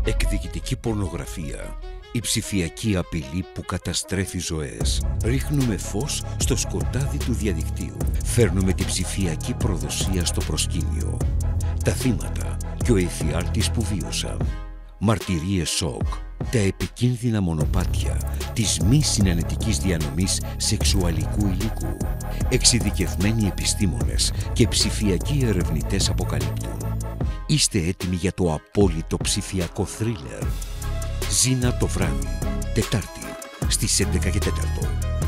Εκδικητική πορνογραφία. Η ψηφιακή απειλή που καταστρέφει ζωές. Ρίχνουμε φως στο σκοτάδι του διαδικτύου. Φέρνουμε την ψηφιακή προδοσία στο προσκήνιο. Τα θύματα και ο εφιάλτης που βίωσαν. Μαρτυρίες σοκ. Τα επικίνδυνα μονοπάτια της μη συνενετικής διανομής σεξουαλικού υλικού. Εξειδικευμένοι επιστήμονες και ψηφιακοί ερευνητές αποκαλύπτουν. Είστε έτοιμοι για το απόλυτο ψηφιακό θρίλερ? Ζήνα το βράδυ, Τετάρτη, στις 11:04.